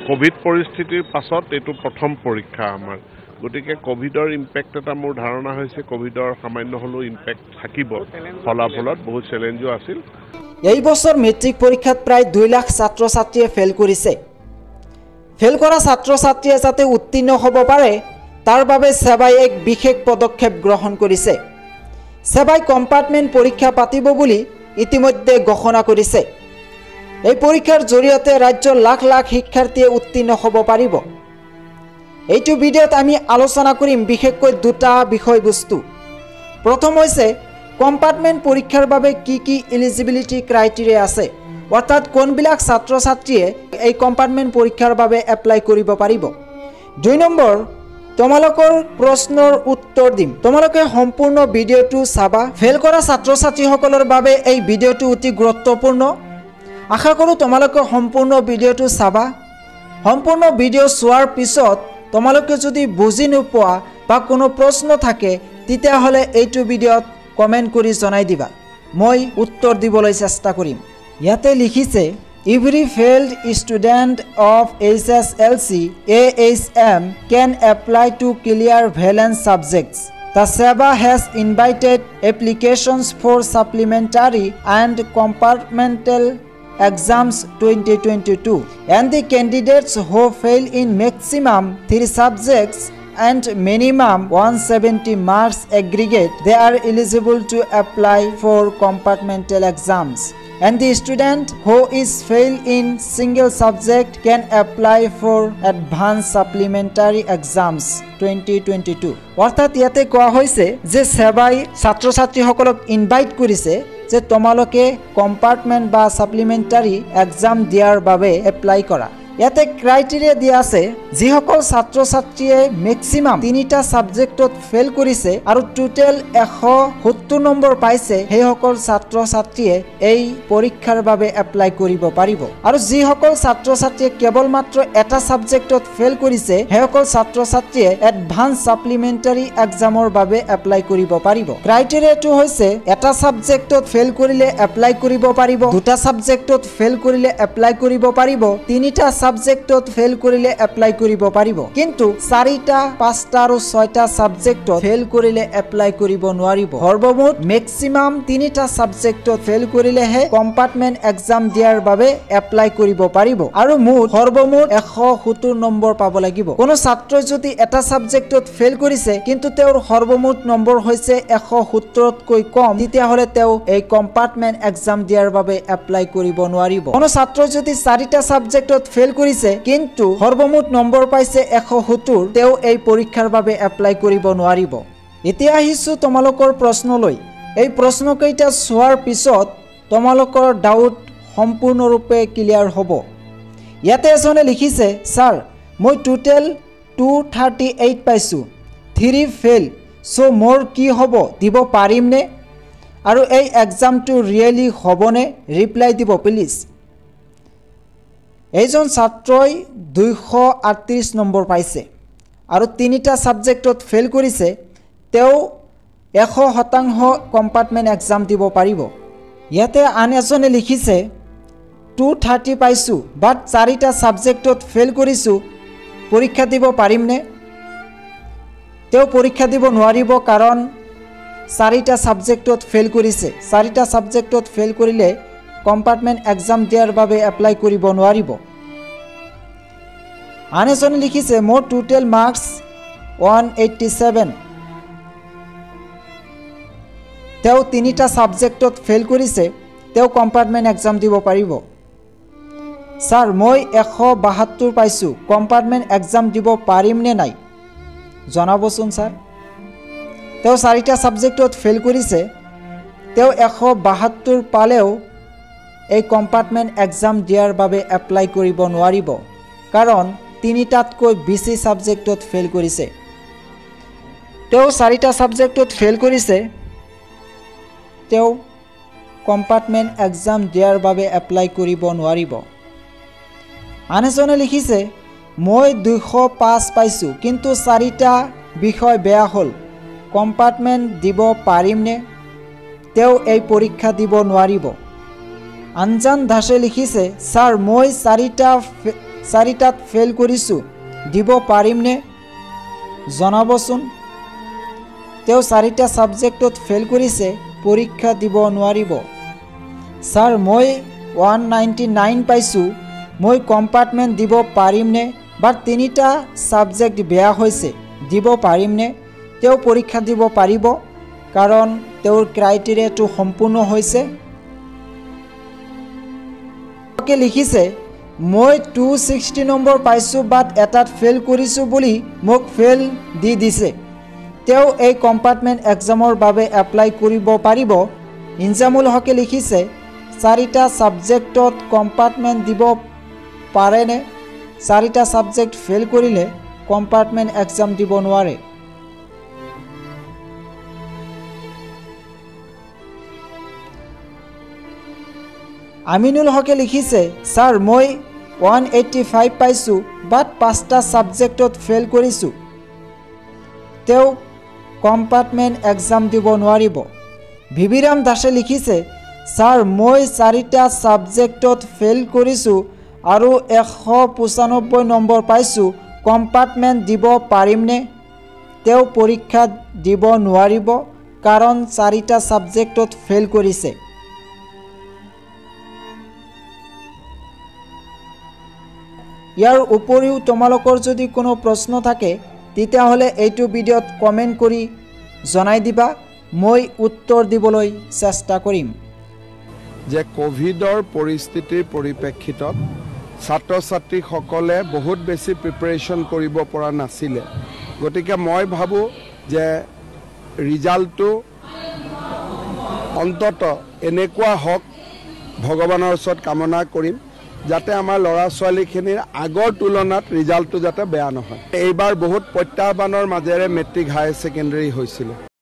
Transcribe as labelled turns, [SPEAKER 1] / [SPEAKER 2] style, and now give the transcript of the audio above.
[SPEAKER 1] Covid পৰিস্থিতিৰ পাছত এইটো প্ৰথম পৰীক্ষা আমাৰ গতিকে কোভিডৰ ইম্পেক্ট এটা মোৰ ধাৰণা হৈছে কোভিডৰ সামান্য হলেও ইম্পেক্ট থাকিব ফলাফলত বহুত চ্যালেঞ্জও আছিল
[SPEAKER 2] এই বছৰ মেট্ৰিক পৰীক্ষাত প্ৰায় 2 লাখ ছাত্ৰ ছাত্ৰীয়ে ফেল কৰিছে ফেল কৰা ছাত্ৰ ছাত্ৰীয়ে যাতে উত্তীৰ্ণ হ'ব পাৰে তাৰ বাবে সেবাই এক বিশেষ পদক্ষেপ গ্ৰহণ কৰিছে সেবাই কম্পাৰ্টমেন্ট পৰীক্ষা পাতিব বুলি ইতিমধ্যে ঘোষণা কৰিছে এই পৰীক্ষাৰ জৰিয়তে ৰাজ্যৰ লাখ লাখ শিক্ষাৰ্থীয়ে উত্তীৰ্ণ হ'ব পাৰিব এইটো ভিডিঅ'ত আমি আলোচনা কৰিম বিশেষকৈ দুটা বিষয়বস্তু প্ৰথম হৈছে কম্পাৰ্টমেন্ট পৰীক্ষাৰ বাবে কি এলিজিবিলিটি ক্ৰাইটেৰিয়া আছে অৰ্থাৎ কোনবিলাক ছাত্ৰ ছাত্ৰীয়ে এই কম্পাৰ্টমেন্ট পৰীক্ষাৰ বাবে এপ্লাই কৰিব পাৰিব দুই নম্বৰ তোমালোকৰ প্ৰশ্নৰ উত্তৰ দিম তোমালোকে সম্পূৰ্ণ ভিডিঅ'টো চাবা ফেল কৰা ছাত্ৰ ছাত্ৰীসকলৰ বাবে এই ভিডিঅ'টো অতি গুৰুত্বপূৰ্ণ আশা কৰো তোমালোকে সম্পূৰ্ণ ভিডিঅ'টো চাবা সম্পূৰ্ণ ভিডিঅ' চোৱাৰ পিছত তোমালোকে যদি বুজি নোপোৱা বা কোনো প্ৰশ্ন থাকে তেতিয়া হলে এইটো ভিডিঅ'ত কমেন্ট কৰি জনাই দিবা মই উত্তৰ দিবলৈ চেষ্টা কৰিম ইয়াতে লিখিছে every failed student of HSLC AHM can apply to clear valence subjects the SEBA has invited applications for supplementary and compartmental exams 2022 and the candidates who fail in maximum 3 subjects and minimum 170 marks aggregate they are eligible to apply for compartmental exams and the student who is fail in single subject can apply for advanced supplementary exams 2022 অৰ্থাৎ ইয়াতে কোৱা হৈছে যে সেবাই ছাত্ৰ ছাত্ৰীসকলক invite কৰিছে যে তোমালোকে কম্পাৰ্টমেন্ট বা সাপ্লিমেন্টাৰী এক্সাম দিয়াৰ বাবে এপ্লাই কৰা ইয়াতে ক্ৰাইটেৰিয়া দিয়া আছে যিসকল ছাত্ৰ ছাত্ৰীয়ে ম্যাক্সিমাম 3টা সাবজেক্টত ফেল কৰিছে আৰু টোটাল 170 নম্বৰ পাইছে সেইসকল ছাত্ৰ ছাত্ৰীয়ে এই পৰীক্ষাৰ বাবে এপ্লাই কৰিব পাৰিব আৰু যিসকল ছাত্ৰ ছাত্ৰীয়ে কেৱল মাত্ৰ এটা সাবজেক্টত ফেল কৰিছে সেইসকল ছাত্ৰ ছাত্ৰীয়ে এডভান্স সাপ্লিমেন্টাৰী এক্সামৰ বাবে এপ্লাই কৰিব পাৰিব ক্ৰাইটেৰিয়াটো হৈছে এটা সাবজেক্টত ফেল কৰিলে এপ্লাই কৰিব পাৰিব দুটা সাবজেক্টত ফেল কৰিলে এপ্লাই কৰিব পাৰিব তিনিটা সাবজেক্টত ফেল কৰিলে এপ্লাই কৰিব পাৰিব কিন্তু 4টা 5টা আৰু 6টা সাবজেক্টত ফেল কৰিলে এপ্লাই কৰিব নোৱাৰিব সৰ্বমুঠ ম্যাক্সিমাম 3টা সাবজেক্টত ফেল কৰিলেহে কম্পাৰ্টমেন্ট এক্সাম দিয়াৰ বাবে এপ্লাই কৰিব পাৰিব আৰু মুঠ সৰ্বমুঠ 170 নম্বৰ পাব লাগিব কোনো ছাত্ৰই যদি এটা সাবজেক্টত ফেল কৰিছে কিন্তু তেওঁৰ সৰ্বমুঠ নম্বৰ হৈছে 170তকৈ কম তেতিয়া হলে তেওঁ এই কম্পাৰ্টমেন্ট এক্সাম দিয়াৰ বাবে এপ্লাই কৰিব নোৱাৰিব কোনো ছাত্ৰই যদি 4টা সাবজেক্টত ফেল কৰিছে কিন্তু সৰ্বমুঠ নম্বৰ পাইছে 170 তেও এই পৰীক্ষাৰ বাবে এপ্লাই কৰিব নোৱাৰিব এতিয়া আহিছো তোমালোকৰ প্ৰশ্নলৈ এই প্ৰশ্নকেইটা চোৱাৰ পিছত তোমালোকৰ ডাউট সম্পূৰ্ণৰূপে ক্লিয়াৰ হ'ব ইয়াতে এজনে লিখিছে স্যাৰ মই টোটাল 238 পাইছো 3 ফেল সো মোৰ কি হ'ব দিব পাৰিম নে আৰু এই এক্সামটো ৰিয়েলি হ'বনে ৰিপ্লাই দিব প্লিজ এইজন ছাত্ৰই 238 নম্বৰ পাইছে আৰু 3টা সাবজেক্টত ফেল কৰিছে তেও 100% কম্পাৰ্টমেন্ট এক্সাম দিব পাৰিব ইয়াতে আন এজনে লিখিছে 230 পাইছো বাট 4টা সাবজেক্টত ফেল কৰিছো পৰীক্ষা দিব পাৰিম নে তেও পৰীক্ষা দিব নোৱাৰিব কাৰণ 4টা সাবজেক্টত ফেল কৰিছে 4টা সাবজেক্টত ফেল কৰিলে কম্পাৰ্টমেন্ট এক্সাম দিয়াৰ বাবে এপ্লাই কৰিব নোৱাৰিব আনজনে লিখিছে মোৰ টোটাল মাৰ্কস 187 তেও 3টা সাবজেক্টত ফেল কৰিছে তেও কম্পাৰ্টমেন্ট এক্সাম দিব পাৰিব স্যাৰ মই 172 পাইছো কম্পাৰ্টমেন্ট এক্সাম দিব পাৰিম নে নাই জনাবচোন স্যাৰ তেও 4টা সাবজেক্টত ফেল কৰিছে তেও 172 পালেও এই কম্পাৰ্টমেন্ট এক্সাম দিয়াৰ বাবে এপ্লাই কৰিব নোৱাৰিব কাৰণ 3টাতকৈ বেছি সাবজেক্টত ফেল কৰিছে তেও 4টা সাবজেক্টত ফেল কৰিছে তেও কম্পাৰ্টমেন্ট এক্সাম দিয়াৰ বাবে এপ্লাই কৰিব নোৱাৰিব আনজনে লিখিছে মই 205 পাইছো কিন্তু 4টা বিষয় বেয়া হল কম্পাৰ্টমেন্ট দিব পাৰিম নে তেও এই পৰীক্ষা দিব নোৱাৰিব আনজান দাসে লিখিছে স্যাৰ মই 4টাত ফেল কৰিছোঁ দিব পাৰিমনে জনাবচোন তেওঁ 4টা সাবজেক্টত ফেল কৰিছে পৰীক্ষা দিব নোৱাৰিব স্যাৰ মই 199 পাইছোঁ মই কম্পাৰ্টমেন্ট দিব পাৰিমনে বা 3টা সাবজেক্ট বেয়া হৈছে দিব পাৰিমনে তেওঁ পৰীক্ষা দিব পাৰিব কাৰণ তেওঁৰ ক্ৰাইটেৰিয়াটো সম্পূৰ্ণ হৈছে কে লিখিছে মই 260 নম্বৰ পাইছোঁ বাট এটাত ফেল কৰিছোঁ বুলি মোক ফেল দি দিছে তেওঁ এই কম্পাৰ্টমেন্ট এক্সামৰ বাবে এপ্লাই কৰিব পাৰিব ইনজামুল হকে লিখিছে 4টা সাবজেক্টত কম্পাৰ্টমেন্ট দিব পাৰেনে 4টা সাবজেক্ট ফেল কৰিলে কম্পাৰ্টমেন্ট এক্সাম দিব নোৱাৰে আমিনুল হকে লিখিছে স্যাৰ মই 185 পাইছোঁ বাট 5টা সাবজেক্টত ফেল কৰিছোঁ তেওঁ কম্পাৰ্টমেন্ট এক্সাম দিব নোৱাৰিব ভিবিৰাম দাসে লিখিছে স্যাৰ মই 4টা সাবজেক্টত ফেল কৰিছোঁ আৰু 195 নম্বৰ পাইছোঁ কম্পাৰ্টমেন্ট দিব পাৰিমনে তেওঁ পৰীক্ষা দিব নোৱাৰিব কাৰণ 4টা সাবজেক্টত ফেল কৰিছে ইয়াৰ উপৰিও তোমালোকৰ যদি কোনো প্ৰশ্ন থাকে তেতিয়াহলে এইটো ভিডিঅ'ত কমেন্ট কৰি জনাই দিবা মই উত্তৰ দিবলৈ চেষ্টা কৰিম
[SPEAKER 3] যে কোভিডৰ পৰিস্থিতিৰ পৰিপ্ৰেক্ষিতত ছাত্ৰ ছাত্ৰীসকলে বহুত বেছি প্ৰিপাৰেচন কৰিব পৰা নাছিলে গতিকে মই ভাবো যে ৰিজাল্টটো অন্তত এনেকুৱা হওক ভগৱানৰ ওচৰত কামনা কৰিম যাতে আমাৰ লৰা ছোৱালীখিনিৰ আগৰ তুলনাত ৰিজাল্টটো যাতে বেয়া নহয় এইবাৰ বহুত প্ৰত্যাহ্বানৰ মাজেৰে মেট্ৰিক হাই সেকেন্ডাৰী হৈছিল